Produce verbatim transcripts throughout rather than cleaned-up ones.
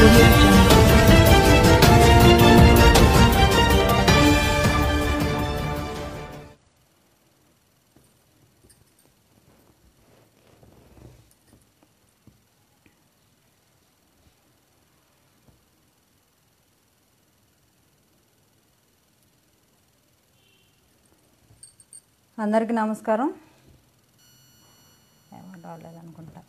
audio jungle. అందరికీ నమస్కారం. ఏమో రాలేదనుకుంటా.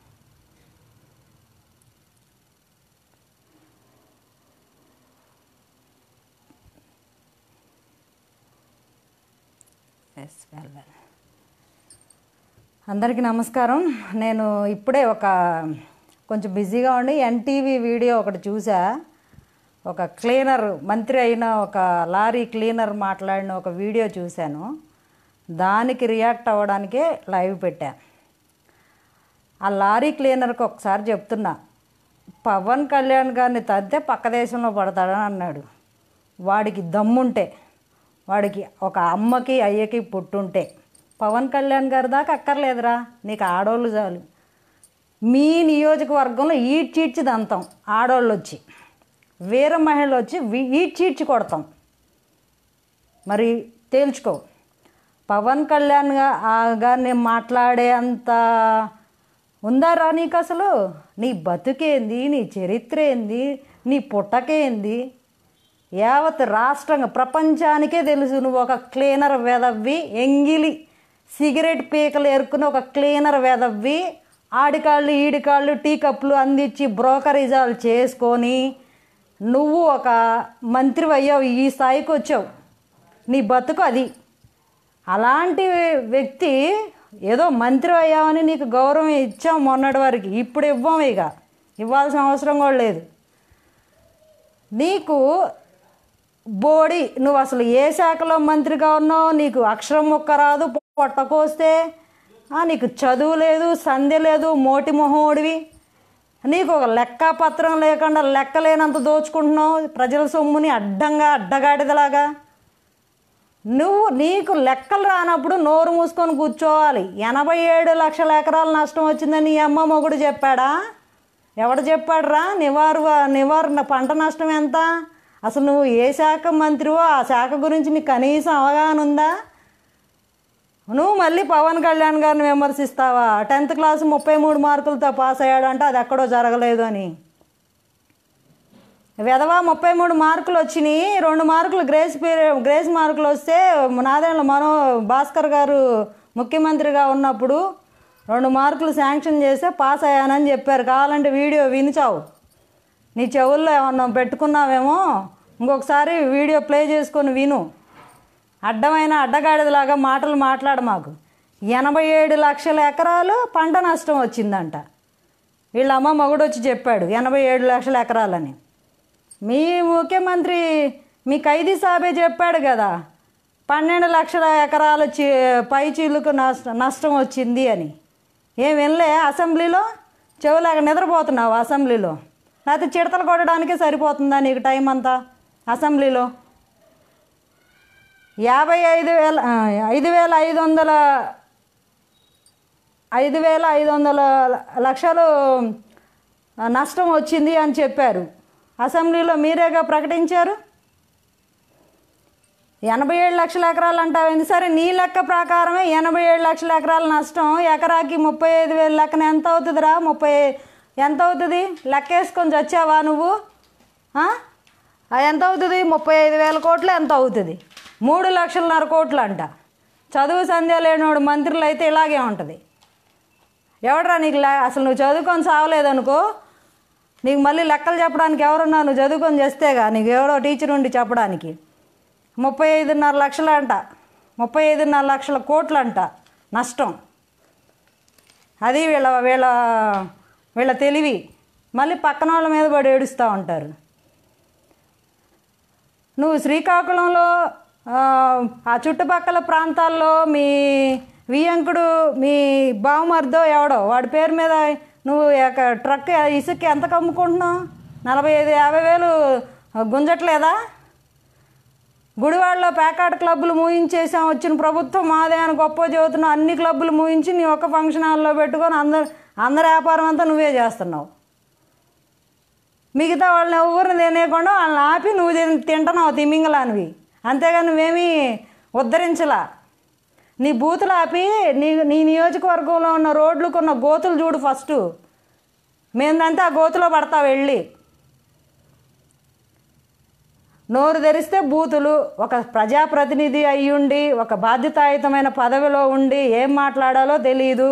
ఎస్ వెల్ వెల్ అందరికీ నమస్కారం. నేను ఇప్పుడే ఒక కొంచెం బిజీగా ఉండి ఎన్టీవీ వీడియో ఒకటి చూసా. ఒక క్లీనర్ మంత్రి అయిన ఒక లారీ క్లీనర్ మాట్లాడిన ఒక వీడియో చూశాను. దానికి రియాక్ట్ అవ్వడానికే లైవ్ పెట్టా. ఆ లారీ క్లీనర్కి ఒకసారి చెప్తున్నా, పవన్ కళ్యాణ్ గారిని తద్దే పక్క దేశంలో పడతాడని అన్నాడు. వాడికి దమ్ముంటే, వాడికి ఒక అమ్మకి అయ్యకి పుట్టుంటే పవన్ కళ్యాణ్ గారి దాకా అక్కర్లేదురా, నీకు ఆడోళ్ళు చాలు. మీ నియోజకవర్గంలో ఈడ్చీడ్చి దంతాం, ఆడోళ్ళు వచ్చి వీర మహిళలు వచ్చి ఈడ్చీడ్చి కొడతాం. మరి తేల్చుకో. పవన్ కళ్యాణ్ గారిని మాట్లాడే అంత ఉందారా నీకు? అసలు నీ బతుకేంది, నీ చరిత్ర ఏంది, నీ పుట్టకేంది? యావత్ రాష్ట్రంగా ప్రపంచానికే తెలుసు నువ్వు ఒక క్లీనర్ వెదవ్వి, ఎంగిలి సిగరెట్ పీకలు ఏరుకుని ఒక క్లీనర్ వెదవ్వి. ఆడికాళ్ళు ఈడికాళ్ళు టీ కప్పులు అందించి బ్రోకరిజాలు చేసుకొని నువ్వు ఒక మంత్రి అయ్యావు, ఈ స్థాయికి వచ్చావు. నీ బతుకు అది. అలాంటి వ్యక్తి ఏదో మంత్రి అయ్యామని నీకు గౌరవం ఇచ్చాం మొన్నటి వరకు, ఇప్పుడు ఇవ్వం, ఇక ఇవ్వాల్సిన అవసరం కూడా లేదు. నీకు బోడి, నువ్వు అసలు ఏ శాఖలో మంత్రిగా ఉన్నావు, నీకు అక్షరం ముక్క రాదు, పొట్టకోస్తే, నీకు చదువు లేదు, సంధ్య లేదు, మోటి మొహోడివి. నీకు ఒక లెక్క పత్రం లేకుండా లెక్క లేనంత దోచుకుంటున్నావు ప్రజల సొమ్ముని అడ్డంగా, అడ్డగాడిదలాగా. నువ్వు నీకు లెక్కలు రానప్పుడు నోరు మూసుకొని కూర్చోవాలి. ఎనభై ఏడు లక్షల ఎకరాల నష్టం వచ్చిందని నీ అమ్మ మొగుడు చెప్పాడా? ఎవడు చెప్పాడురా? నివారు నివారణ పంట నష్టం ఎంత? అసలు నువ్వు ఏ శాఖ మంత్రివో ఆ శాఖ గురించి నీకు కనీసం అవగాహన ఉందా? నువ్వు మళ్ళీ పవన్ కళ్యాణ్ గారిని విమర్శిస్తావా? టెన్త్ క్లాస్ ముప్పై మూడు మార్కులతో పాస్ అయ్యాడంటే అది ఎక్కడో జరగలేదు అని. వెధవా ముప్పై మూడు మార్కులు వచ్చినాయి, రెండు మార్కులు గ్రేస్ పీరియడ్ గ్రేస్ మార్కులు వస్తే నాదేళ్ళ మనో భాస్కర్ గారు ముఖ్యమంత్రిగా ఉన్నప్పుడు రెండు మార్కులు శాంక్షన్ చేస్తే పాస్ అయ్యానని చెప్పారు. కావాలంటే వీడియో వినిచావు, నీ చెవుల్లో ఏమన్నా పెట్టుకున్నావేమో, ఇంకొకసారి వీడియో ప్లే చేసుకొని విను. అడ్డమైన అడ్డగాడిదలాగా మాటలు మాట్లాడు మాకు. ఎనభై ఏడు లక్షల ఎకరాలు పంట నష్టం వచ్చిందంట. వీళ్ళ అమ్మ మగుడు వచ్చి చెప్పాడు ఎనభై ఏడు లక్షల ఎకరాలని. మీ ముఖ్యమంత్రి మీ ఖైదీ సాబే చెప్పాడు కదా, పన్నెండు లక్షల ఎకరాలు చి పై చీలుకు నష్ట నష్టం వచ్చింది అని. ఏం వినలే? అసెంబ్లీలో చెవులాగ నిద్రపోతున్నావు అసెంబ్లీలో? లేకపోతే చిడతలు కొట్టడానికే సరిపోతుందా నీకు టైం అంతా అసెంబ్లీలో? యాభై ఐదు వేల ఐదు వేల ఐదు వందల ఐదు వేల ఐదు వందల లక్షలు నష్టం వచ్చింది అని చెప్పారు అసెంబ్లీలో, మీరేగా ప్రకటించారు. ఎనభై ఏడు లక్షల ఎకరాలు అంటావేంది? సరే, నీ లెక్క ప్రకారమే ఎనభై ఏడు లక్షల ఎకరాల నష్టం, ఎకరాకి ముప్పై ఐదు వేలు లెక్కన ఎంత అవుతుందిరా? ముప్పై ఎంత అవుతుంది? లెక్క వేసుకొని చచ్చావా నువ్వు? ఎంత అవుతుంది? ముప్పై ఐదు వేల కోట్లు ఎంత అవుతుంది? మూడు లక్షలన్నర కోట్లు అంట. చదువు సంధ్య లేనివాడు మంత్రులు అయితే ఇలాగే ఉంటుంది. ఎవడరా నీకు లే అసలు నువ్వు చదువుకొని సావలేదనుకో, నీకు మళ్ళీ లెక్కలు చెప్పడానికి ఎవరున్నా? నువ్వు చదువుకొని చేస్తేగా నీకు ఎవరో టీచర్ ఉండి చెప్పడానికి. ముప్పై ఐదున్నర లక్షలు అంట, ముప్పై ఐదున్నర లక్షల కోట్లు అంట నష్టం. అది వీళ్ళ వీళ్ళ వీళ్ళ తెలివి. మళ్ళీ పక్కన వాళ్ళ మీద పడి ఏడుస్తూ ఉంటారు. నువ్వు శ్రీకాకుళంలో ఆ చుట్టుపక్కల ప్రాంతాల్లో మీ వియంకుడు, మీ బావమర్దో ఎవడో వాడి పేరు మీద నువ్వు ట్రక్ ఇసుక్కి ఎంత కమ్ముకుంటున్నావు? నలభై ఐదు యాభై వేలు గుంజట్లేదా? గుడివాడలో ప్యాకాట్ క్లబ్బులు మూయించేసాం, వచ్చిన ప్రభుత్వం మాదే అని గొప్ప చెబుతున్నావు. అన్ని క్లబ్బులు మూయించి నీ ఒక్క ఫంక్షన్ హాల్లో పెట్టుకొని అందరు అందరి వ్యాపారం అంతా నువ్వే చేస్తున్నావు. మిగతా వాళ్ళని ఎవరిని తినేయకుండా వాళ్ళని ఆపి నువ్వు తింటున్నావు తిమింగలానివి, అంతేగాని నువ్వేమీ ఉద్ధరించలా. నీ బూతులు ఆపి నీ నీ నియోజకవర్గంలో ఉన్న రోడ్లకు ఉన్న గోతులు చూడు ఫస్ట్. మేందంటే ఆ గోతులో పడతావు వెళ్ళి. నోరు తెరిస్తే బూతులు. ఒక ప్రజాప్రతినిధి అయ్యుండి ఒక బాధ్యతాయుతమైన పదవిలో ఉండి ఏం మాట్లాడాలో తెలియదు.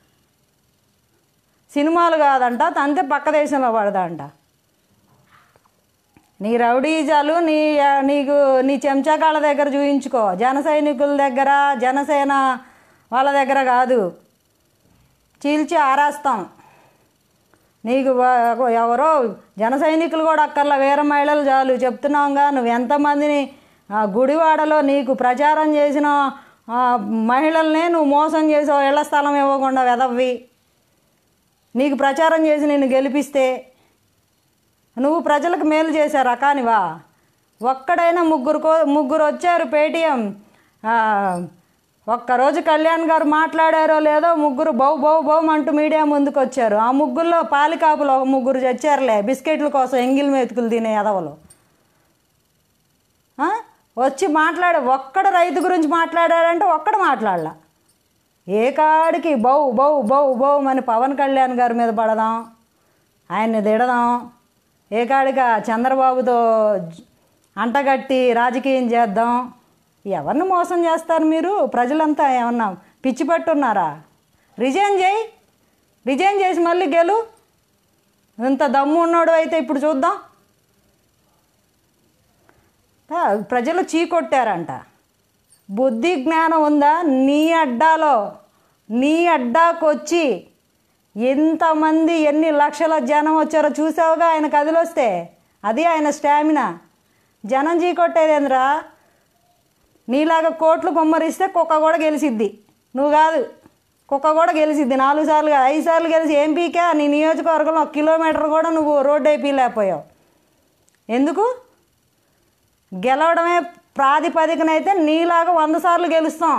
సినిమాలు కాదంట, అంతే పక్క దేశంలో పడదంట. నీ రౌడీజాలు నీ నీకు నీ చెంచాకాళ్ళ దగ్గర చూయించుకో, జన సైనికుల దగ్గర జనసేన వాళ్ళ దగ్గర కాదు. చీల్చి ఆరేస్తాం. నీకు ఎవరో జన సైనికులు కూడా అక్కర్లా, వీర మహిళలు చాలు. చెప్తున్నాంగా, నువ్వు ఎంతమందిని గుడివాడలో నీకు ప్రచారం చేసిన మహిళల్నే నువ్వు మోసం చేసావు, ఇళ్ల స్థలం ఇవ్వకుండా వెదవ్వి. నీకు ప్రచారం చేసి నిన్ను గెలిపిస్తే నువ్వు ప్రజలకు మేలు చేసే రకానివా? ఒక్కడైనా ముగ్గురు ముగ్గురు వచ్చారు పేటీఎం. ఒక్కరోజు కళ్యాణ్ గారు మాట్లాడారో లేదో ముగ్గురు బౌ బౌ బౌ అంటూ మీడియా ముందుకు వచ్చారు. ఆ ముగ్గురులో పాలికాపులు ఒక ముగ్గురు చచ్చారులే బిస్కెట్ల కోసం ఎంగిల్ మెతుకులు తినే ఎదవలు. వచ్చి మాట్లాడే ఒక్కడ రైతు గురించి మాట్లాడారంటే ఒక్కడ మాట్లాడలా. ఏ కాడికి బౌ బౌ బౌ బౌ అని పవన్ కళ్యాణ్ గారి మీద పడదాం, ఆయన్ని తిడదాం. ఏ కాడిగా చంద్రబాబుతో అంటగట్టి రాజకీయం చేద్దాం. ఎవరిని మోసం చేస్తారు మీరు? ప్రజలంతా ఏమన్నా పిచ్చి పట్టున్నారా? రిజైన్ చేయి, రిజైన్ చేసి మళ్ళీ గెలు. ఇంత దమ్ము ఉన్నాడు అయితే ఇప్పుడు చూద్దాం. ప్రజలు చీకొట్టారంట. బుద్ధి జ్ఞానం ఉందా? నీ అడ్డాలో నీ అడ్డాకొచ్చి ఎంతమంది ఎన్ని లక్షల జనం వచ్చారో చూసావుగా ఆయన కదిలొస్తే. అది ఆయన స్టామినా. జనం చీకొట్టేదేంద్రా? నీలాగా కోట్లు కొమ్మరిస్తే కుక్క కూడా గెలిసిద్ది, నువ్వు కాదు. కుక్క కూడా గెలిసిద్ది నాలుగు సార్లు కాదు ఐదు సార్లు గెలిచి ఎంపీకే నీ నియోజకవర్గంలో ఒక కిలోమీటర్ కూడా నువ్వు రోడ్డు అయిపోలేకపోయావు. ఎందుకు? గెలవడమే ప్రాతిపదికనైతే నీలాగా వంద సార్లు గెలుస్తాం.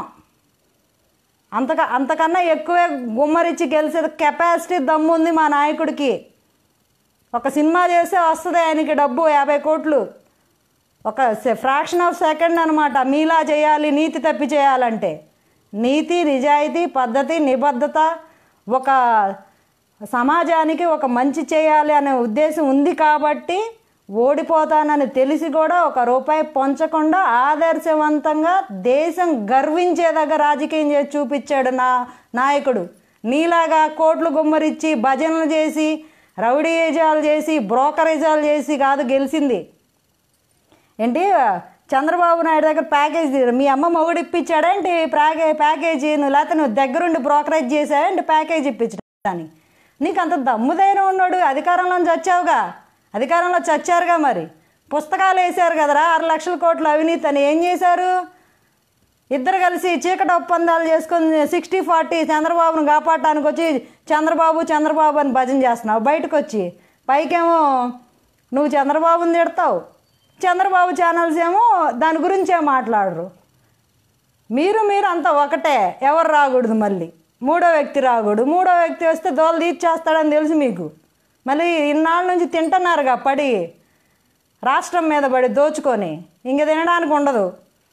అంతక అంతకన్నా ఎక్కువే గుమ్మరిచ్చి గెలిచే కెపాసిటీ దమ్ము ఉంది మా నాయకుడికి. ఒక సినిమా చేస్తే వస్తుంది ఆయనకి డబ్బు యాభై కోట్లు ఒక ఫ్రాక్షన్ ఆఫ్ సెకండ్ అనమాట. మీలా చేయాలి, నీతి తప్పి చేయాలంటే. నీతి, నిజాయితీ, పద్ధతి, నిబద్ధత, ఒక సమాజానికి ఒక మంచి చేయాలి అనే ఉద్దేశం ఉంది కాబట్టి ఓడిపోతానని తెలిసి కూడా ఒక రూపాయి పొంచకుండా ఆదర్శవంతంగా దేశం గర్వించేదాకా రాజకీయం చేసి చూపించాడు నా నాయకుడు. నీలాగా కోట్లు గుమ్మరిచ్చి భజనలు చేసి రౌడీజాలు చేసి బ్రోకరేజాలు చేసి కాదు గెలిచింది. ఏంటి చంద్రబాబు నాయుడు దగ్గర ప్యాకేజీ మీ అమ్మ మొగుడు ఇప్పించాడేంటి ప్యాకే ప్యాకేజీ నువ్వు లేకపోతే నువ్వు దగ్గరుండి బ్రోకరేజ్ చేసావేంటి ప్యాకేజీ ఇప్పించడానికి? నీకు అంత దమ్ముదైన ఉన్నాడు. అధికారంలోంచి వచ్చావుగా, అధికారంలో చచ్చారుగా, మరి పుస్తకాలు వేశారు కదరా ఆరు లక్షల కోట్ల అవినీతి అని. ఏం చేశారు? ఇద్దరు కలిసి చీకటి ఒప్పందాలు చేసుకొని సిక్స్టీ ఫార్టీ చంద్రబాబును కాపాడటానికి వచ్చి చంద్రబాబు చంద్రబాబు అని భజన చేస్తున్నావు. బయటకు వచ్చి పైకేమో నువ్వు చంద్రబాబుని తిడతావు, చంద్రబాబు ఛానల్స్ ఏమో దాని గురించే మాట్లాడరు. మీరు మీరు అంతా ఒకటే. ఎవరు రాకూడదు, మళ్ళీ మూడో వ్యక్తి రాకూడదు. మూడో వ్యక్తి వస్తే దోలు తీర్చేస్తాడని తెలుసు మీకు. మళ్ళీ ఇన్నాళ్ళ నుంచి తింటున్నారుగా పడి, రాష్ట్రం మీద పడి దోచుకొని ఇంక తినడానికి ఉండదు.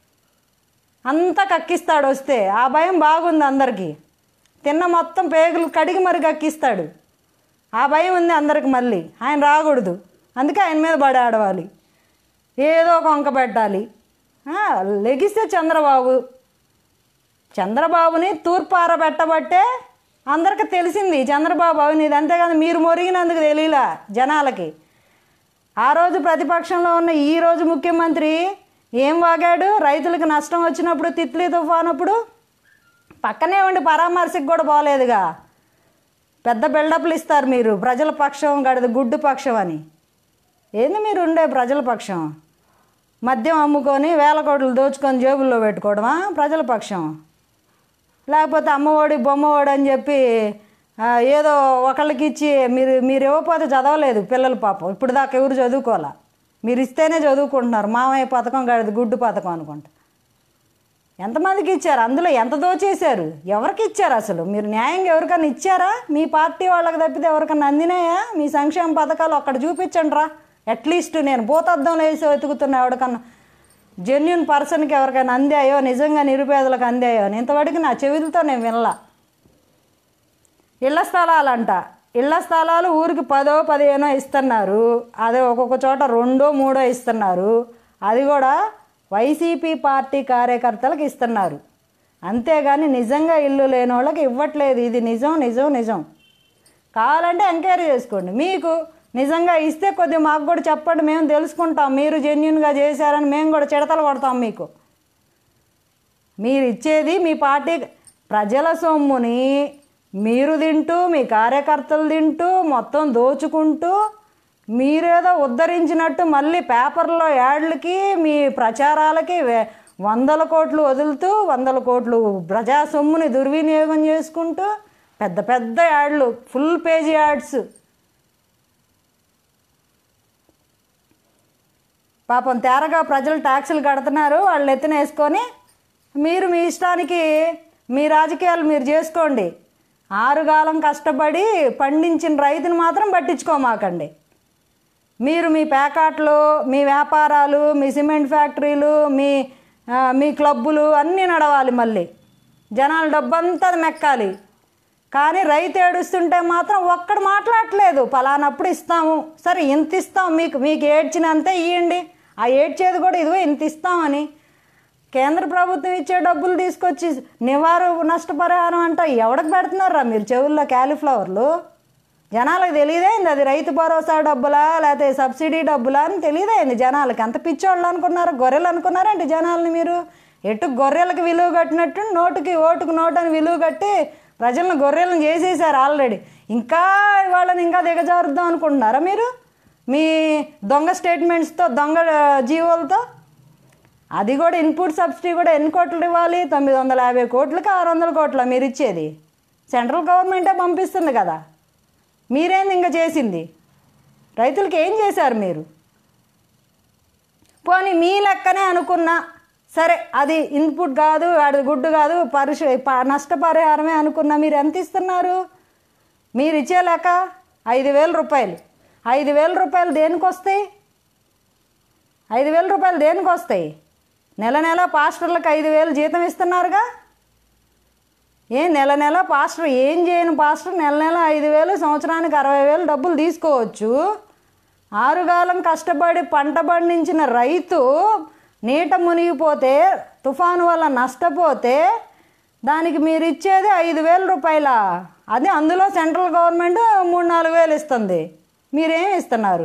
అంతా కక్కిస్తాడు వస్తే. ఆ భయం బాగుంది అందరికీ. తిన్న మొత్తం పేగులు కడిగి మరి కక్కిస్తాడు. ఆ భయం ఉంది అందరికి. మళ్ళీ ఆయన రాకూడదు, అందుకే ఆయన మీద పడి ఆడవాలి, ఏదో ఒక వంక పెట్టాలి. లెగిస్తే చంద్రబాబు చంద్రబాబుని తూర్పు ఆరబెట్టబట్టే అందరికీ తెలిసింది చంద్రబాబు అవినీతి. అంతేకాదు మీరు మొరిగినందుకు తెలియలా జనాలకి. ఆ రోజు ప్రతిపక్షంలో ఉన్న ఈరోజు ముఖ్యమంత్రి ఏం వాగాడు? రైతులకు నష్టం వచ్చినప్పుడు తిత్లీ తుఫానప్పుడు పక్కనే ఉండి పరామర్శకు కూడా పోలేదుగా. పెద్ద బిల్డప్లు ఇస్తారు మీరు, ప్రజల పక్షం గడదు గుడ్డు పక్షం అని. ఏంది మీరు ఉండే ప్రజల పక్షం? మద్యం అమ్ముకొని వేల కోట్లు దోచుకొని జేబుల్లో పెట్టుకోవడమా ప్రజల పక్షం? లేకపోతే అమ్మఒడి బొమ్మఒడి అని చెప్పి ఏదో ఒకళ్ళకి ఇచ్చి మీరు మీరు ఇవ్వకపోతే చదవలేదు పిల్లలు పాపం. ఇప్పుడు దాకా ఎవరు చదువుకోవాలా, మీరు ఇస్తేనే చదువుకుంటున్నారు. మామయ్య పథకం గడదు గుడ్డు పథకం అనుకుంటా. ఎంతమందికి ఇచ్చారు? అందులో ఎంత దోచేశారు? ఎవరికి ఇచ్చారు? అసలు మీరు న్యాయంగా ఎవరికన్నా ఇచ్చారా? మీ పార్టీ వాళ్ళకి తప్పితే ఎవరికన్నా అందినాయా? మీ సంక్షేమ పథకాలు అక్కడ చూపించండి రా. అట్లీస్ట్ నేను భూతద్దంలో వేసి వెతుకుతున్నా ఎవరికన్నా జెన్యున్ పర్సన్కి ఎవరికైనా అందాయో, నిజంగా నిరుపేదలకు అందాయో అని ఇంతవరకు నా చెవులతో నేను వినలా. ఇళ్ల స్థలాలంట, ఇళ్ల స్థలాలు ఊరికి పదో పదిహేనో ఇస్తున్నారు. అదే ఒక్కొక్క చోట రెండో మూడో ఇస్తున్నారు. అది కూడా వైసీపీ పార్టీ కార్యకర్తలకు ఇస్తున్నారు. అంతేగాని నిజంగా ఇల్లు లేని వాళ్ళకి ఇవ్వట్లేదు. ఇది నిజం నిజం నిజం. కావాలంటే ఎంక్వైరీ చేసుకోండి. మీకు నిజంగా ఇస్తే కొద్దిగా మాకు కూడా చెప్పండి, మేము తెలుసుకుంటాం. మీరు జెన్యున్గా చేశారని మేము కూడా చిడతలు కొడతాం మీకు. మీరు ఇచ్చేది మీ పార్టీ ప్రజల సొమ్ముని మీరు తింటూ, మీ కార్యకర్తలు తింటూ, మొత్తం దోచుకుంటూ, మీరేదో ఉద్ధరించినట్టు మళ్ళీ పేపర్లో యాడ్లకి, మీ ప్రచారాలకి వందల కోట్లు వదులుతూ, వందల కోట్లు ప్రజా సొమ్ముని దుర్వినియోగం చేసుకుంటూ పెద్ద పెద్ద యాడ్లు, ఫుల్ పేజీ యాడ్స్. పాపం తేరగా ప్రజలు ట్యాక్సులు కడుతున్నారు, వాళ్ళు ఎత్తున వేసుకొని మీరు మీ ఇష్టానికి మీ రాజకీయాలు మీరు చేసుకోండి. ఆరుగాలం కష్టపడి పండించిన రైతుని మాత్రం పట్టించుకోమాకండి. మీరు మీ ప్యాకాట్లు, మీ వ్యాపారాలు, మీ సిమెంట్ ఫ్యాక్టరీలు, మీ మీ క్లబ్బులు అన్నీ నడవాలి. మళ్ళీ జనాల డబ్బంతా మెక్కాలి. కానీ రైతు ఏడుస్తుంటే మాత్రం ఒక్కడు మాట్లాడట్లేదు. పలానప్పుడు ఇస్తాము, సరే ఇంత ఇస్తాం, మీకు మీకు ఏడ్చినంతే ఇవ్వండి. ఆ ఏడ్చేది కూడా ఇదిగో ఇంత ఇస్తామని కేంద్ర ప్రభుత్వం ఇచ్చే డబ్బులు తీసుకొచ్చి నివారు నష్టపరిహారం అంట ఎవడికి పెడుతున్నారా మీరు చెవుల్లో క్యాలీఫ్లవర్లు? జనాలకు తెలియదేంది అది రైతు భరోసా డబ్బులా లేకపోతే సబ్సిడీ డబ్బులా అని తెలియదేంది జనాలకి? అంత పిచ్చోళ్ళు అనుకున్నారు, గొర్రెలు అనుకున్నారండి జనాలని మీరు. ఎటు గొర్రెలకు విలువ కట్టినట్టు నోటుకి ఓటుకు నోటు అని విలువ కట్టి ప్రజలను గొర్రెలను చేసేసారు ఆల్రెడీ. ఇంకా వాళ్ళని ఇంకా దిగజారుద్దాం అనుకుంటున్నారా మీరు మీ దొంగ స్టేట్మెంట్స్తో, దొంగ జీవోలతో? అది కూడా ఇన్పుట్ సబ్సిడీ కూడా ఎన్ని కోట్లు ఇవ్వాలి? తొమ్మిది వందల యాభై కోట్లకి ఆరు వందల కోట్ల మీరు ఇచ్చేది? సెంట్రల్ గవర్నమెంటే పంపిస్తుంది కదా. మీరేంది ఇంకా చేసింది? రైతులకి ఏం చేశారు మీరు? పోనీ మీ లెక్కనే అనుకున్నా సరే, అది ఇన్పుట్ కాదు, అది గుడ్డు కాదు, పరిశ నష్టపరిహారమే అనుకున్నా. మీరు ఎంత ఇస్తున్నారు? మీరు ఇచ్చే లెక్క ఐదు వేల రూపాయలు. ఐదు వేల రూపాయలు దేనికి వస్తాయి? ఐదు వేల రూపాయలు దేనికి వస్తాయి? నెల నెల పాస్టర్లకు ఐదు వేలు జీతం ఇస్తున్నారుగా. ఏ నెల నెల పాస్టర్ ఏం చేయను పాస్టర్ నెల నెల ఐదు వేలు, సంవత్సరానికి అరవై వేలు డబ్బులు తీసుకోవచ్చు. ఆరుగాలం కష్టపడి పంట పండించిన రైతు నీట మునిగిపోతే, తుఫాను వల్ల నష్టపోతే దానికి మీరు ఇచ్చేది ఐదు వేల రూపాయల. అది అందులో సెంట్రల్ గవర్నమెంట్ మూడు నాలుగు వేలు ఇస్తుంది. మీరేమి ఇస్తున్నారు?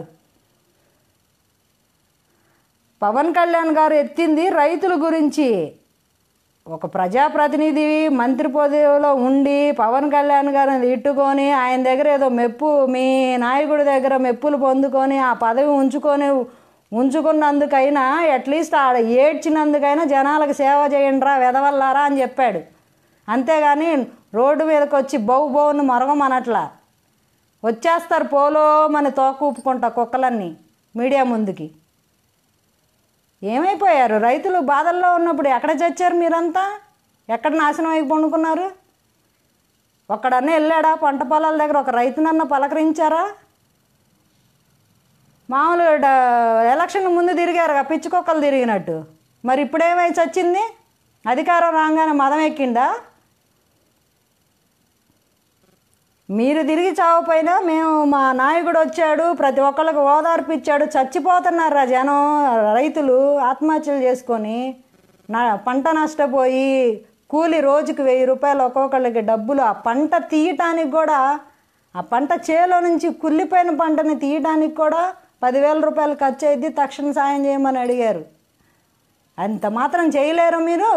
పవన్ కళ్యాణ్ గారు ఎత్తింది రైతుల గురించి. ఒక ప్రజాప్రతినిధి మంత్రి పదవిలో ఉండి పవన్ కళ్యాణ్ గారిని ఇట్టుకొని ఆయన దగ్గర ఏదో మెప్పు, మీ నాయకుడి దగ్గర మెప్పులు పొందుకొని ఆ పదవి ఉంచుకొని ఉంచుకున్నందుకైనా అట్లీస్ట్ ఆడ ఏడ్చినందుకైనా జనాలకు సేవ చేయండి రా వెదవల్లారా అని చెప్పాడు. అంతేగాని రోడ్డు మీదకి వచ్చి బౌ బౌను మరగమనట్లా. వచ్చేస్తారు పోలో మన తోక ఊపుకుంటా కుక్కలన్నీ మీడియా ముందుకి. ఏమైపోయారు రైతులు? బాధల్లో ఉన్నప్పుడు ఎక్కడ చచ్చారు మీరంతా? ఎక్కడ నాశనం అయి పండుకున్నారు? ఒక్కడన్నా వెళ్ళాడా పంట పొలాల దగ్గర? ఒక రైతునన్నా పలకరించారా? మామూలుగా ఎలక్షన్ ముందు తిరిగారు పిచ్చి కుక్కలు తిరిగినట్టు. మరి ఇప్పుడేమై చచ్చింది? అధికారం రాగానే మదం ఎక్కిందా? మీరు తిరిగి చావపోయినా మేము మా నాయకుడు వచ్చాడు, ప్రతి ఒక్కళ్ళకి ఓదార్పు ఇచ్చాడు, చచ్చిపోతున్నారా జనం. రైతులు ఆత్మహత్యలు చేసుకొని నా పంట నష్టపోయి కూలి రోజుకి వెయ్యి రూపాయలు ఒక్కొక్కళ్ళకి డబ్బులు. ఆ పంట తీయటానికి కూడా, ఆ పంట చేలో నుంచి కుళ్ళిపోయిన పంటని తీయటానికి కూడా పదివేల రూపాయలు ఖర్చు అయింది. తక్షణ సాయం చేయమని అడిగారు. అంత మాత్రం చేయలేరు మీరు?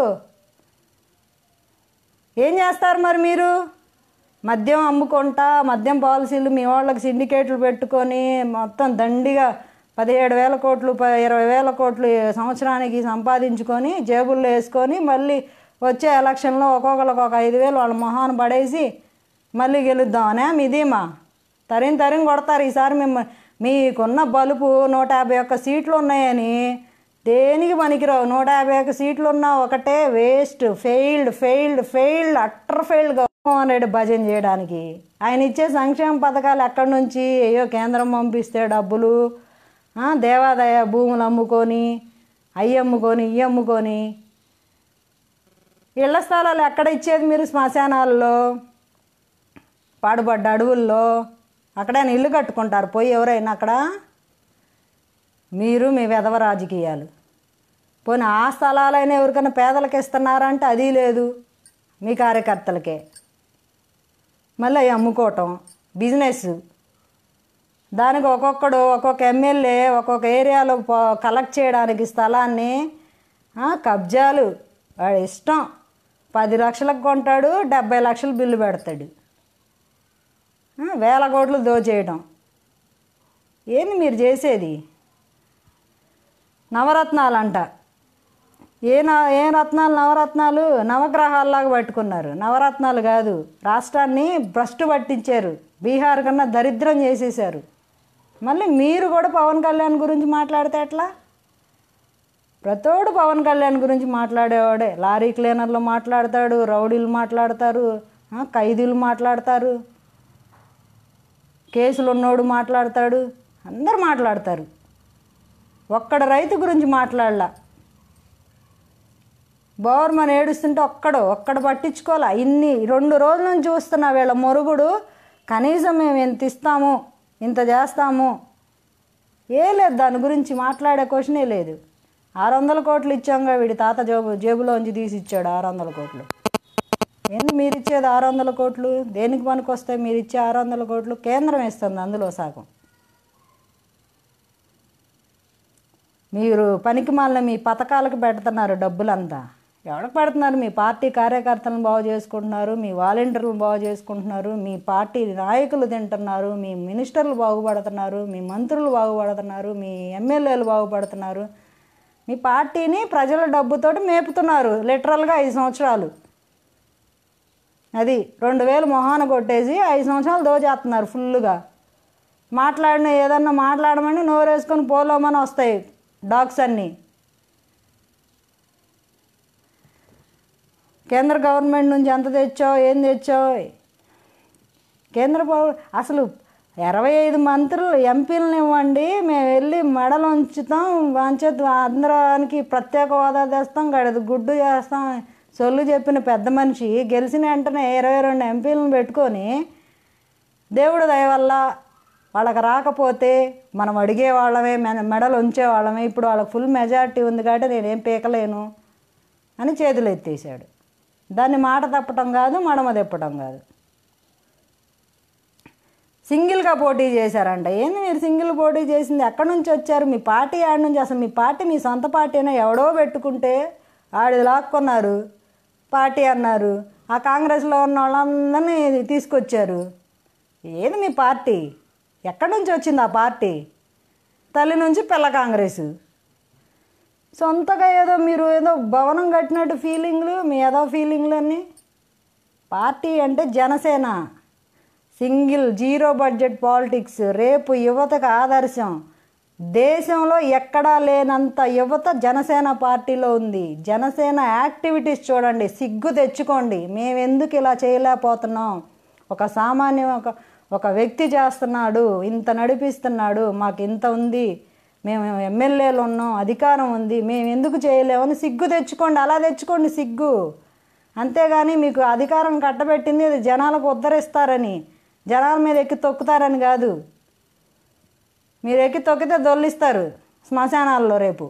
ఏం చేస్తారు మరి మీరు? మద్యం అమ్ముకుంటా, మద్యం పాలసీలు మీ వాళ్ళకి సిండికేట్లు పెట్టుకొని మొత్తం దండిగా పదిహేడు వేల కోట్లు ఇరవై వేల కోట్లు సంవత్సరానికి సంపాదించుకొని జేబుల్లో వేసుకొని మళ్ళీ వచ్చే ఎలక్షన్లో ఒక్కొక్కరికి ఒక ఐదు వేలు వాళ్ళ మొహాన్ని పడేసి మళ్ళీ గెలుద్దామనే మీదేమా? తరిం తరిం కొడతారు ఈసారి. మిమ్మ మీకున్న బలుపు నూట యాభై ఒక్క సీట్లు ఉన్నాయని దేనికి పనికిరావు. నూట యాభై ఒక్క సీట్లు ఉన్నా ఒకటే, waste, failed failed failed utter failed Jaganmohan Reddy భజన చేయడానికి. ఆయన ఇచ్చే సంక్షేమ పథకాలు ఎక్కడి నుంచి? అయ్యో కేంద్రం పంపిస్తే డబ్బులు, దేవాదాయ భూములు అమ్ముకొని, అయ్యి అమ్ముకొని ఇవి అమ్ముకొని. ఇళ్ల స్థలాలు ఎక్కడ ఇచ్చేది మీరు? శ్మశానాల్లో, పాడుపడ్డ అడవుల్లో. అక్కడైనా ఇల్లు కట్టుకుంటారు పోయి ఎవరైనా అక్కడ? మీరు మీ వెధవ రాజకీయాలు. పోనీ ఆ స్థలాలైనా ఎవరికైనా పేదలకు ఇస్తున్నారంటే అది లేదు, మీ కార్యకర్తలకే. మళ్ళీ అవి అమ్ముకోవటం బిజినెస్. దానికి ఒక్కొక్కడు ఒక్కొక్క ఎమ్మెల్యే ఒక్కొక్క ఏరియాలో కలెక్ట్ చేయడానికి స్థలాన్ని కబ్జాలు. వాడి ఇష్టం. పది లక్షలకు కొంటాడు, డెబ్బై లక్షలు బిల్లు పెడతాడు. వేల కోట్లు దోచేయడం. ఏంది మీరు చేసేది? నవరత్నాలు అంట. ఏ న ఏ రత్నాలు? నవరత్నాలు నవగ్రహాల్లాగా పట్టుకున్నారు. నవరత్నాలు కాదు, రాష్ట్రాన్ని భ్రష్టు పట్టించారు. బీహార్ కన్నా దరిద్రం చేసేసారు. మళ్ళీ మీరు కూడా పవన్ కళ్యాణ్ గురించి మాట్లాడితే ఎట్లా? ప్రతోడు పవన్ కళ్యాణ్ గురించి మాట్లాడేవాడే. లారీ క్లీనర్లు మాట్లాడతాడు, రౌడీలు మాట్లాడతారు, ఖైదీలు మాట్లాడతారు, కేసులు ఉన్నోడు మాట్లాడతాడు, అందరు మాట్లాడతారు. ఒక్కడ రైతు గురించి మాట్లాడలా. బోర్మని ఏడుస్తుంటే ఒక్కడు ఒక్కడు పట్టించుకోవాలా. ఇన్ని రెండు రోజుల నుంచి చూస్తున్నా వీళ్ళ మొరుగుడు. కనీసం మేము ఎంత ఇస్తాము, ఇంత చేస్తాము, ఏ లేదు. దాని గురించి మాట్లాడే క్వశ్చనే లేదు. ఆరు వందల కోట్లు ఇచ్చాంగా, వీడి తాత జేబు జేబులోంచి తీసి ఇచ్చాడు ఆరు వందల కోట్లు. ఏంది మీరు ఇచ్చేది ఆరు వందల కోట్లు? దేనికి పనికి వస్తాయి మీరు ఇచ్చే ఆరు వందల కోట్లు? కేంద్రం ఇస్తుంది అందులో సగం. మీరు పనికి మాలిన మీ పథకాలకు పెడుతున్నారు డబ్బులంతా. ఎవరికి పెడుతున్నారు? మీ పార్టీ కార్యకర్తలను బాగు చేసుకుంటున్నారు, మీ వాలంటీర్లు బాగు చేసుకుంటున్నారు, మీ పార్టీ నాయకులు తింటున్నారు, మీ మినిస్టర్లు బాగుపడుతున్నారు, మీ మంత్రులు బాగుపడుతున్నారు, మీ ఎమ్మెల్యేలు బాగుపడుతున్నారు. మీ పార్టీని ప్రజల డబ్బుతోటి మేపుతున్నారు లిటరల్గా ఐదు సంవత్సరాలు. అది రెండు వేలు మొహాన కొట్టేసి ఐదు సంవత్సరాలు దోచేస్తున్నారు ఫుల్గా. మాట్లాడిన ఏదన్నా మాట్లాడమని నోరేసుకొని పోలోమని వస్తాయి డాగ్స్ అన్నీ. కేంద్ర గవర్నమెంట్ నుంచి ఎంత తెచ్చావు, ఏం తెచ్చావు? కేంద్ర అసలు ఇరవై ఐదు మంత్రులు ఎంపీలను ఇవ్వండి, మేము వెళ్ళి మెడలు ఉంచుతాం, వంచేత అందరానికి ప్రత్యేక హోదా తెస్తాం, గడది గుడ్డు చేస్తాం. సొల్లు చెప్పిన పెద్ద మనిషి గెలిచిన వెంటనే ఇరవై రెండు ఎంపీలను పెట్టుకొని దేవుడు దయ వల్ల వాళ్ళకి రాకపోతే మనం అడిగే వాళ్ళమే, మెడలు ఉంచేవాళ్ళమే. ఇప్పుడు వాళ్ళకి ఫుల్ మెజారిటీ ఉంది కాబట్టి నేనేం పీకలేను అని చేతులు ఎత్తేసాడు. దాన్ని మాట తప్పటం కాదు, మడమ తిప్పటం కాదు. సింగిల్గా పోటీ చేశారంట. ఏంది మీరు సింగిల్ పోటీ చేసింది? ఎక్కడి నుంచి వచ్చారు? మీ పార్టీ ఆడి నుంచి? అసలు మీ పార్టీ మీ సొంత పార్టీనే. ఎవడో పెట్టుకుంటే ఆడిది లాక్కున్నారు, పార్టీ అన్నారు. ఆ కాంగ్రెస్లో ఉన్న వాళ్ళందరినీ తీసుకొచ్చారు. ఏది మీ పార్టీ? ఎక్కడి నుంచి వచ్చింది ఆ పార్టీ? తల్లి నుంచి పిల్ల కాంగ్రెస్. సొంతగా ఏదో మీరు ఏదో భవనం కట్టినట్టు ఫీలింగ్లు, మీ ఏదో ఫీలింగ్లు అన్నీ. పార్టీ అంటే Janasena. Single zero budget politics. రేపు యువతకు ఆదర్శం. దేశంలో ఎక్కడా లేనంత యువత జనసేన పార్టీలో ఉంది. జనసేన యాక్టివిటీస్ చూడండి, సిగ్గు తెచ్చుకోండి. మేమెందుకు ఇలా చేయలేకపోతున్నాం? ఒక సామాన్య ఒక ఒక వ్యక్తి చేస్తున్నాడు, ఇంత నడిపిస్తున్నాడు, మాకు ఇంత ఉంది, మేము ఎమ్మెల్యేలు ఉన్నాం, అధికారం ఉంది, మేము ఎందుకు చేయలేమని సిగ్గు తెచ్చుకోండి. అలా తెచ్చుకోండి సిగ్గు. అంతేగాని మీకు అధికారం కట్టబెట్టింది అది జనాలకు ఉద్ధరిస్తారని, జనాల మీద ఎక్కి తొక్కుతారని కాదు. మీరు ఎక్కి తొక్కితే దొల్లిస్తారు శ్మశానాల్లో. రేపు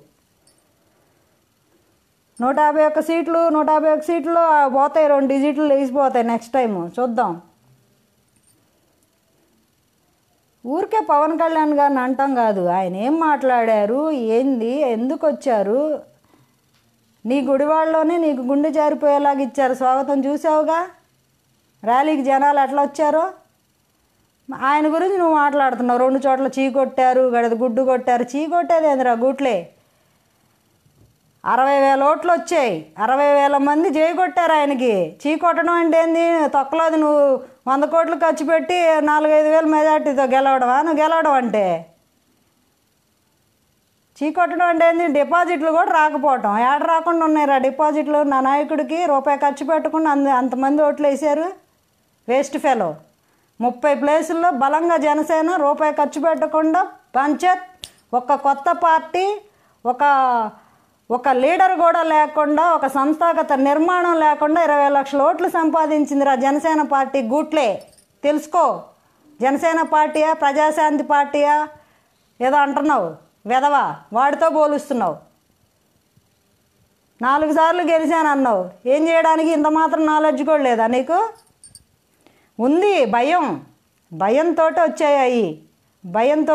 నూట యాభై ఒక్క సీట్లు నూట యాభై ఒక్క సీట్లు పోతాయి, రెండు డిజిట్లు లేచిపోతాయి నెక్స్ట్ టైము చూద్దాం. ఊరికే పవన్ కళ్యాణ్ గారిని అంటాం కాదు, ఆయన ఏం మాట్లాడారు, ఏంది, ఎందుకు వచ్చారు? నీ గుడివాడలోనే నీకు గుండె జారిపోయేలాగా ఇచ్చారు స్వాగతం. చూసావుగా ర్యాలీకి జనాలు ఎట్లా వచ్చారో. ఆయన గురించి నువ్వు మాట్లాడుతున్నావు. రెండు చోట్ల చీ కొట్టారు, గడది గుడ్డు కొట్టారు. చీ కొట్టేది ఏందిరా గుట్లే. అరవై వేల ఓట్లు వచ్చాయి, అరవై వేల మంది జై కొట్టారు ఆయనకి. చీ కొట్టడం అంటే ఏంది? తొక్కలోది నువ్వు వంద కోట్లు ఖర్చు పెట్టి నాలుగైదు వేల మెజార్టీతో గెలవడమా? నువ్వు గెలవడం అంటే చీకొట్టడం అంటే ఏంది? డిపాజిట్లు కూడా రాకపోవటం. ఏడ రాకుండా ఉన్నాయిరా డిపాజిట్లు? నా నాయకుడికి రూపాయి ఖర్చు పెట్టకుండా అంత అంతమంది ఓట్లు వేసారు. Waste fellow. ముప్పై ప్లేసుల్లో బలంగా జనసేన రూపాయి ఖర్చు పెట్టకుండా పంచాయత్ ఒక కొత్త పార్టీ, ఒక ఒక లీడర్ కూడా లేకుండా, ఒక సంస్థాగత నిర్మాణం లేకుండా ఇరవై లక్షల ఓట్లు సంపాదించిందిరా జనసేన పార్టీ. గూట్లే తెలుసుకో. జనసేన పార్టీయా, ప్రజాశాంతి పార్టీయా ఏదో అంటున్నావు వెధవా, వాడితో పోలుస్తున్నావు. నాలుగు సార్లు గెలిచాను అన్నావు. ఏం చేయడానికి ఇంత మాత్రం నాలెడ్జ్ కూడా లేదా నీకు? ఉంది భయం. భయంతో వచ్చాయి. భయంతో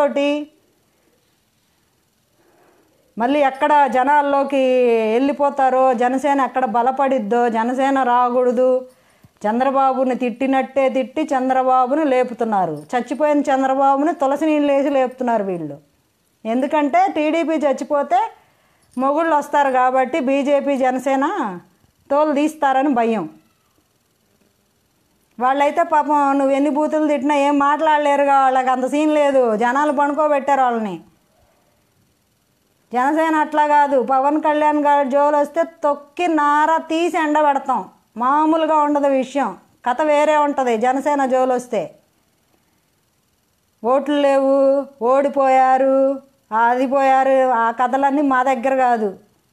మళ్ళీ ఎక్కడ జనాల్లోకి వెళ్ళిపోతారో, జనసేన ఎక్కడ బలపడిద్దో, జనసేన రాకూడదు, చంద్రబాబుని తిట్టినట్టే తిట్టి చంద్రబాబుని లేపుతున్నారు. చచ్చిపోయిన చంద్రబాబుని తులసి నీళ్ళు వేసి లేపుతున్నారు వీళ్ళు. ఎందుకంటే టీడీపీ చచ్చిపోతే మొగుళ్ళు వస్తారు కాబట్టి బీజేపీ జనసేన తోలు తీస్తారని భయం. వాళ్ళైతే పాపం నువ్వు ఎన్ని బూతులు తిట్టినా ఏం మాట్లాడలేరుగా, వాళ్ళకి అంత సీన్ లేదు. జనాలు పనుకోబెట్టారు వాళ్ళని. జనసేన అట్లా కాదు. పవన్ కళ్యాణ్ గారి జోలు వస్తే తొక్కి నార తీసి ఎండబెడతాం. మామూలుగా ఉండదు విషయం. కథ వేరే ఉంటుంది జనసేన జోలు వస్తే. ఓట్లు లేవు, ఓడిపోయారు, ఆదిపోయారు, ఆ కథలన్నీ మా దగ్గర కాదు.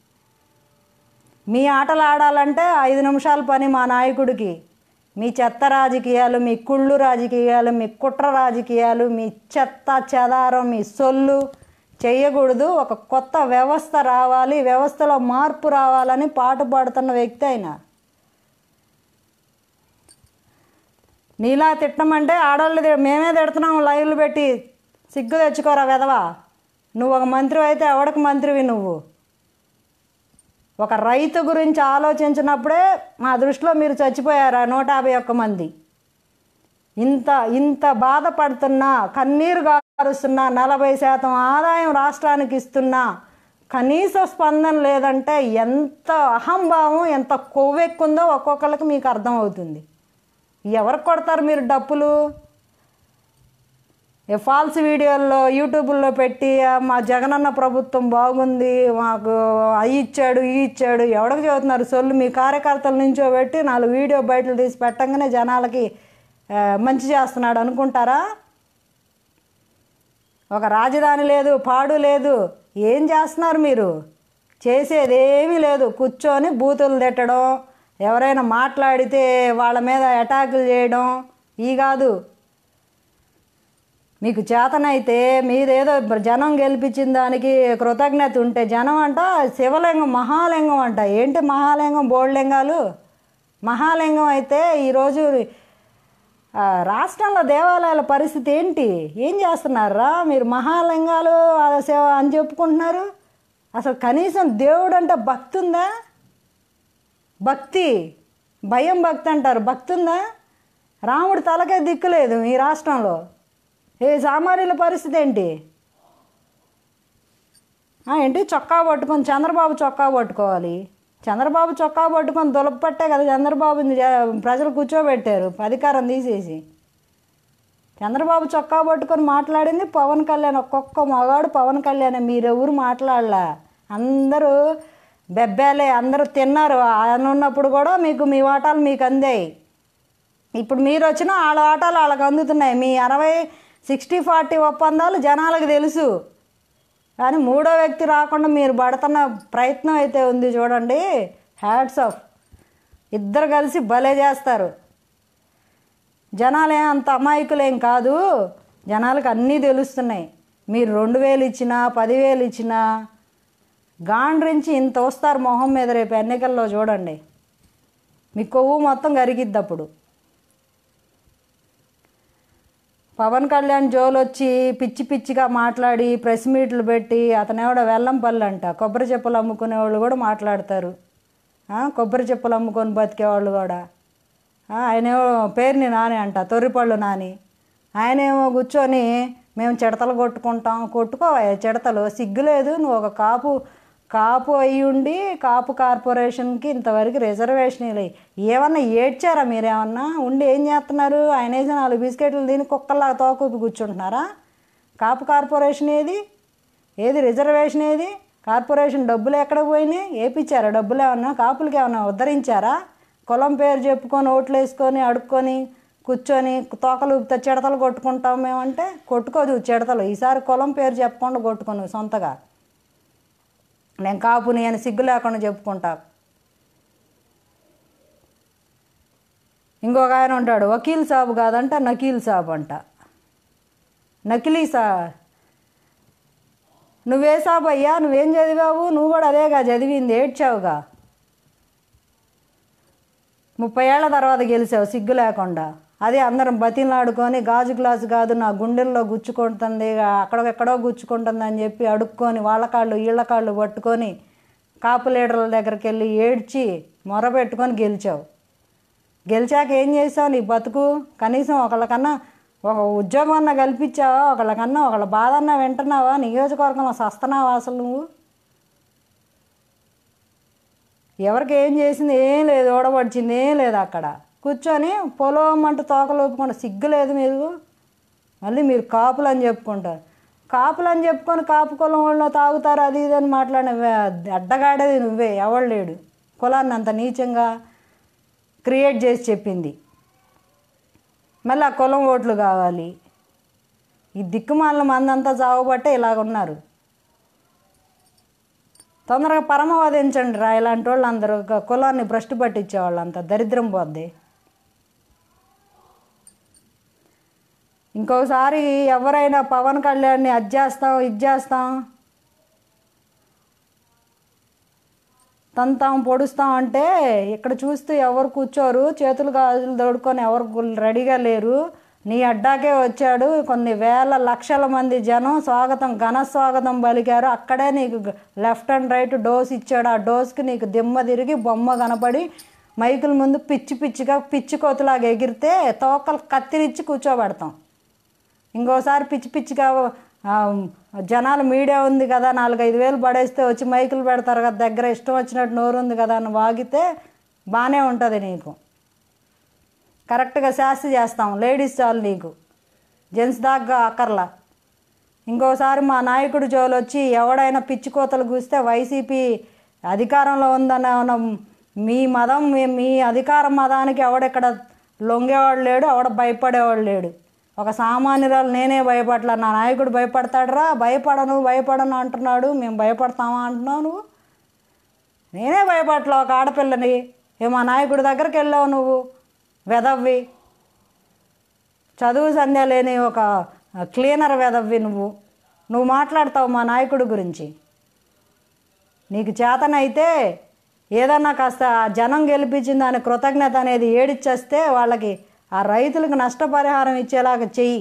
మీ ఆటలు ఆడాలంటే ఐదు నిమిషాల పని మా నాయకుడికి. మీ చెత్త రాజకీయాలు, మీ కుళ్ళు రాజకీయాలు, మీ కుట్ర రాజకీయాలు, మీ చెత్త చెదారం, మీ సొల్లు చేయకూడదు. ఒక కొత్త వ్యవస్థ రావాలి, వ్యవస్థలో మార్పు రావాలని పాటుపడుతున్న వ్యక్తి ఆయన. నీలా తిట్టమంటే ఆడవాళ్ళు మేమే తిడుతున్నాం లైవ్లు పెట్టి. సిగ్గు తెచ్చుకోరా వెధవా. నువ్వు ఒక మంత్రి అయితే ఎవడికి మంత్రివి నువ్వు? ఒక రైతు గురించి ఆలోచించినప్పుడే మా దృష్టిలో మీరు చచ్చిపోయారా నూట యాభై ఒక్క మంది. ఇంత ఇంత బాధపడుతున్నా, కన్నీరు గారుస్తున్నా, నలభై శాతం ఆదాయం రాష్ట్రానికి ఇస్తున్నా కనీస స్పందన లేదంటే ఎంత అహంభావం, ఎంత కొవ్వెక్కుందో ఒక్కొక్కరికి మీకు అర్థమవుతుంది. ఎవరికి కొడతారు మీరు డప్పులు? ఫాల్స్ వీడియోల్లో యూట్యూబ్లో పెట్టి మా జగనన్న ప్రభుత్వం బాగుంది, మాకు అవి ఇచ్చాడు ఈ ఇచ్చాడు ఎవరికి చెబుతున్నారు సొల్లు? మీ కార్యకర్తల నుంచో పెట్టి నాలుగు వీడియో బయటలు తీసి పెట్టంగానే జనాలకి మంచి చేస్తున్నాడు అనుకుంటారా? ఒక రాజధాని లేదు, పాడు లేదు. ఏం చేస్తున్నారు మీరు? చేసేది ఏమీ లేదు. కూర్చొని బూతులు తిట్టడం, ఎవరైనా మాట్లాడితే వాళ్ళ మీద అటాకులు చేయడం ఈ కాదు. మీకు చేతనైతే మీదేదో జనం గెలిపించిన దానికి కృతజ్ఞత ఉంటే, జనం అంట శివలింగం మహాలింగం అంట. ఏంటి మహాలింగం? బోల్లింగాలు మహాలింగం అయితే ఈరోజు రాష్ట్రంలో దేవాలయాల పరిస్థితి ఏంటి? ఏం చేస్తున్నారా మీరు? మహాలింగాలు సేవ అని చెప్పుకుంటున్నారు. అసలు కనీసం దేవుడు అంటే భక్తి ఉందా? భక్తి, భయం భక్తి అంటారు. భక్తి ఉందా? రాముడు తలకే దిక్కులేదు ఈ రాష్ట్రంలో. ఏ సామాన్యుల పరిస్థితి ఏంటి? ఏంటి చొక్కా పట్టుకొని చంద్రబాబు చొక్కా పట్టుకోవాలి? చంద్రబాబు చొక్కా పట్టుకొని దులపట్టే కదా చంద్రబాబుని ప్రజలు కూర్చోబెట్టారు అధికారం తీసేసి. చంద్రబాబు చొక్కా పట్టుకొని మాట్లాడింది పవన్ కళ్యాణ్. ఒక్కొక్క మగాడు పవన్ కళ్యాణ్. మీరెవరు మాట్లాడలా. అందరూ బెబ్బాలే, అందరూ తిన్నారు. ఆయన ఉన్నప్పుడు కూడా మీకు మీ వాటాలు మీకు అందాయి. ఇప్పుడు మీరు వచ్చినా వాళ్ళ వాటాలు వాళ్ళకి అందుతున్నాయి. మీ అరవై సిక్స్టీ ఫార్టీ ఒప్పందాలు జనాలకు తెలుసు. కానీ మూడో వ్యక్తి రాకుండా మీరు పడుతున్న ప్రయత్నం అయితే ఉంది చూడండి. Hats off. ఇద్దరు కలిసి భలే చేస్తారు. జనాలే అంత అమాయకులేం కాదు. జనాలకు అన్నీ తెలుస్తున్నాయి. మీరు రెండు వేలు ఇచ్చినా పదివేలు ఇచ్చినా గాండ్రించి ఇంత వస్తారు మొహం మీద. రేపు ఎన్నికల్లో చూడండి మీ కొవ్వు మొత్తం కరిగిద్ది. అప్పుడు పవన్ కళ్యాణ్ జోలొచ్చి పిచ్చి పిచ్చిగా మాట్లాడి ప్రెస్ మీట్లు పెట్టి అతనేవాడో వెల్లంపల్లి అంట. కొబ్బరి చెప్పులు అమ్ముకునే వాళ్ళు కూడా మాట్లాడతారు. కొబ్బరి చెప్పులు అమ్ముకొని బతికేవాళ్ళు కూడా. ఆయనేమో పేరుని నాని అంట, తొర్రిపళ్ళు నాని. ఆయనేమో కూర్చొని మేము చిడతలు కొట్టుకుంటాం. కొట్టుకోవా చిడతలు? సిగ్గులేదు? నువ్వు ఒక కాపు కాపు అయ్యి ఉండి కాపు కార్పొరేషన్కి ఇంతవరకు రిజర్వేషన్ ఏమన్నా ఏడ్చారా మీరేమన్నా? ఉండి ఏం చేస్తున్నారు? ఆయన వేసిన నాలుగు బిస్కెట్లు తిని కుక్కల్లా తోకూపి కూర్చుంటున్నారా? కాపు కార్పొరేషన్ ఏది? ఏది రిజర్వేషన్ ఏది? కార్పొరేషన్ డబ్బులు ఎక్కడ పోయినాయి? ఏపిచ్చారా డబ్బులు? ఏమన్నా కాపులకి ఏమన్నా ఉద్ధరించారా? కులం పేరు చెప్పుకొని ఓట్లు వేసుకొని అడుక్కొని కూర్చొని తోకలు చిడతలు కొట్టుకుంటాం మేమంటే కొట్టుకోదు చిడతలు. ఈసారి కులం పేరు చెప్పకుండా కొట్టుకోను సొంతగా. నేను కాపుని అని సిగ్గు లేకుండా చెప్పుకుంటా. ఇంకొక ఆయన ఉంటాడు, వకీల్ సాబు కాదంట నకీల్ సాబు అంట. నకిలీ సా నువ్వే సాబు అయ్యా? నువ్వేం చదివావు? నువ్వు కూడా అదేగా చదివింది, ఏడ్చావుగా. ముప్పై ఏళ్ల తర్వాత గెలిచావు సిగ్గు లేకుండా. అదే అందరం బతిలాడుకొని గాజు గ్లాసు కాదు నా గుండెల్లో గుచ్చుకుంటుంది, అక్కడెక్కడో గుచ్చుకుంటుంది అని చెప్పి అడుక్కొని వాళ్ళ కాళ్ళు వీళ్ళ కాళ్ళు పట్టుకొని కాపు లీడర్ల దగ్గరికి వెళ్ళి ఏడ్చి మొరబెట్టుకొని గెలిచావు. గెలిచాక ఏం చేసావు? నీ బతుకు కనీసం ఒకళ్ళకన్నా ఒక ఉద్యోగం అన్నా కల్పించావా? ఒకళ్ళకన్నా ఒకళ్ళ బాధ అన్నా వింటున్నావా? నియోజకవర్గంలో సస్తనావా అసలు నువ్వు? ఎవరికి ఏం చేసింది? ఏం లేదు, ఓడబడిచింది ఏం లేదు. అక్కడ కూర్చొని పొలమంటూ తోకలు ఒప్పుకుంటా సిగ్గు లేదు మీరు. మళ్ళీ మీరు కాపులు అని చెప్పుకుంటారు. కాపులు అని చెప్పుకొని కాపు కులం వాళ్ళు తాగుతారు అది ఇది అని మాట్లాడిన అడ్డగాడేది నువ్వే, ఎవడు లేడు కులాన్ని అంత నీచంగా క్రియేట్ చేసి చెప్పింది. మళ్ళీ ఆ కులం ఓట్లు కావాలి. ఈ దిక్కుమాలిన మందంతా చావబట్టే ఇలాగున్నారు. తొందరగా పరమవదించండి రా ఇలాంటి వాళ్ళు అందరూ. కులాన్ని భ్రష్టు పట్టించేవాళ్ళు అంతా దరిద్రం పోద్ది. ఇంకోసారి ఎవరైనా పవన్ కళ్యాణ్ని అది చేస్తాం ఇది చేస్తాం తంతాం పొడుస్తాం అంటే ఇక్కడ చూస్తూ ఎవరు కూర్చోరు, చేతులు గాజులు దొడుకొని ఎవరు రెడీగా లేరు. నీ అడ్డాకే వచ్చాడు, కొన్ని వేల లక్షల మంది జనం స్వాగతం ఘన స్వాగతం పలికారు. అక్కడే నీకు లెఫ్ట్ అండ్ రైట్ డోస్ ఇచ్చాడు. ఆ డోస్కి నీకు దిమ్మ తిరిగి బొమ్మ కనపడి మైకుల ముందు పిచ్చి పిచ్చిగా పిచ్చి కోతులాగా ఎగిరితే తోకలు కత్తిరించి కూర్చోబెడతాం. ఇంకోసారి పిచ్చి పిచ్చిగా జనాలు మీడియా ఉంది కదా నాలుగైదు వేలు పడేస్తే వచ్చి మైకులు పెడతారు కదా దగ్గర ఇష్టం వచ్చినట్టు నోరు ఉంది కదా అని వాగితే బాగానే ఉంటుంది నీకు. కరెక్ట్గా శాస్తి చేస్తాం. లేడీస్ చాలు నీకు, జెంట్స్ దాకా అక్కర్లా. ఇంకోసారి మా నాయకుడు జోలు వచ్చి ఎవడైనా పిచ్చి కోతలు కూస్తే వైసీపీ అధికారంలో ఉందన్న మీ మదం మీ అధికార మదానికి ఎవడెక్కడ లొంగేవాడు లేడు, ఎవడ భయపడేవాడు లేడు. ఒక సామాన్యురాలు నేనే భయపడలా, నా నాయకుడు భయపడతాడురా? భయపడను భయపడను అంటున్నాడు. మేము భయపడతామా అంటున్నావు నువ్వు? నేనే భయపడలా ఒక ఆడపిల్లని. ఏ మా నాయకుడి దగ్గరికి వెళ్ళావు నువ్వు వెదవ్వి, చదువు సంధ్య లేని ఒక క్లీనర్ వెదవ్వి నువ్వు. నువ్వు మాట్లాడతావు మా నాయకుడి గురించి. నీకు చేతనైతే ఏదన్నా కాస్త జనం గెలిపించిన దాని కృతజ్ఞత అనేది ఏడిచ్చేస్తే వాళ్ళకి ఆ రైతులకు నష్టపరిహారం ఇచ్చేలాగా చెయ్యి.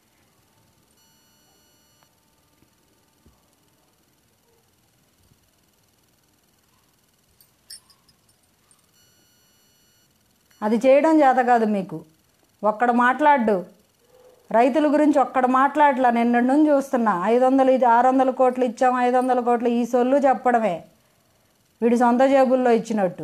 అది చేయడం చేత కాదు మీకు. ఒక్కడు మాట్లాడు రైతుల గురించి, ఒక్కడు మాట్లాడలా. నిన్న నుంచి చూస్తున్నా ఐదు వందలు ఇది ఆరు వందల కోట్లు ఇచ్చాం ఐదు వందల కోట్లు ఈ సొల్లు చెప్పడమే వీడి సొంత జేబుల్లో ఇచ్చినట్టు.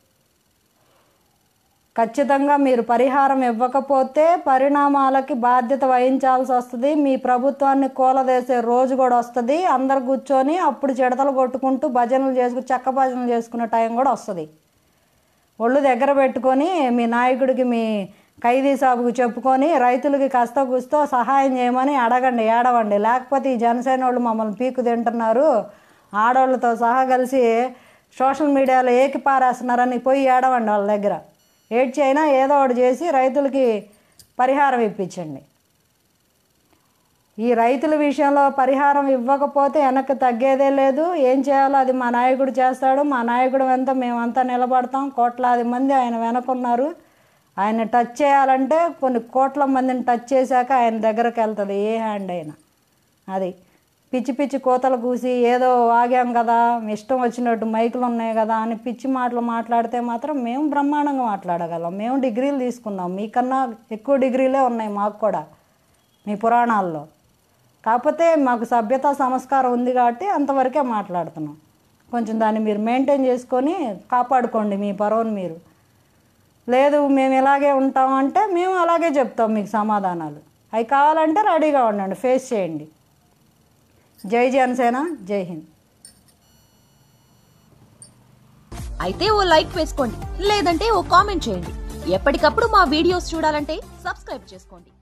ఖచ్చితంగా మీరు పరిహారం ఇవ్వకపోతే పరిణామాలకి బాధ్యత వహించాల్సి వస్తుంది. మీ ప్రభుత్వాన్ని కూలదేసే రోజు కూడా వస్తుంది. అందరు కూర్చొని అప్పుడు చిడతలు కొట్టుకుంటూ భజనలు చేసుకుని చెక్క భజనలు చేసుకునే టైం కూడా వస్తుంది. ఒళ్ళు దగ్గర పెట్టుకొని మీ నాయకుడికి మీ ఖైదీ సాబుకు చెప్పుకొని రైతులకి కష్ట కూస్తో సహాయం చేయమని అడగండి, ఏడవండి. లేకపోతే ఈ జనసేన వాళ్ళు మమ్మల్ని పీకు తింటున్నారు, ఆడవాళ్ళతో సహా కలిసి సోషల్ మీడియాలో ఏకి పారేస్తున్నారని పోయి ఏడవండి వాళ్ళ దగ్గర. ఏడ్చి అయినా ఏదో ఒకటి చేసి రైతులకి పరిహారం ఇప్పించండి. ఈ రైతుల విషయంలో పరిహారం ఇవ్వకపోతే వెనక్కి తగ్గేదే లేదు. ఏం చేయాలో అది మా నాయకుడు చేస్తాడు. మా నాయకుడు వెంట మేమంతా నిలబడతాం. కోట్లాది మంది ఆయన వెనకున్నారు. ఆయన టచ్ చేయాలంటే కొన్ని కోట్ల మందిని టచ్ చేశాక ఆయన దగ్గరకు వెళ్తుంది ఏ హ్యాండ్ అయినా. అది పిచ్చి పిచ్చి కోతలు కూసి ఏదో వాగాం కదా, ఇష్టం వచ్చినట్టు మైకులు ఉన్నాయి కదా అని పిచ్చి మాటలు మాట్లాడితే మాత్రం మేము బ్రహ్మాండంగా మాట్లాడగలం. మేము డిగ్రీలు తీసుకున్నాం, మీకన్నా ఎక్కువ డిగ్రీలే ఉన్నాయి మాకు కూడా మీ పురాణాల్లో. కాకపోతే మాకు సభ్యత సంస్కారం ఉంది కాబట్టి అంతవరకే మాట్లాడుతున్నాం. కొంచెం దాన్ని మీరు మెయింటైన్ చేసుకొని కాపాడుకోండి మీ పరువును మీరు. లేదు మేము ఇలాగే ఉంటామంటే మేము అలాగే చెప్తాం మీకు సమాధానాలు. అవి కావాలంటే రెడీగా ఉండండి, ఫేస్ చేయండి. జై జనసేన, జై హింద్. అయితే ఓ లైక్ వేసుకోండి, లేదంటే ఓ కామెంట్ చేయండి. ఎప్పటికప్పుడు మా వీడియోస్ చూడాలంటే సబ్స్క్రైబ్ చేసుకోండి.